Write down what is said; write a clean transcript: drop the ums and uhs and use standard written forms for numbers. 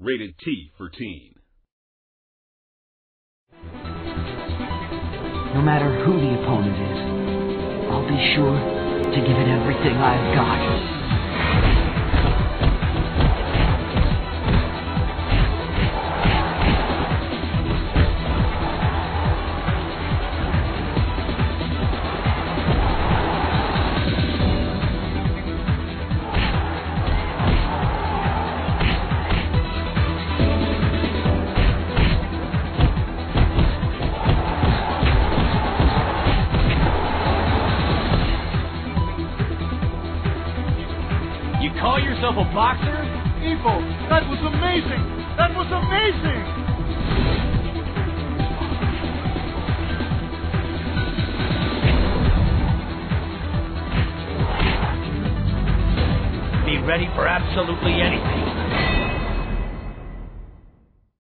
Rated T for teen. No matter who the opponent is, I'll be sure to give it everything I've got. You call yourself a boxer? Evo, that was amazing! That was amazing! Be ready for absolutely anything.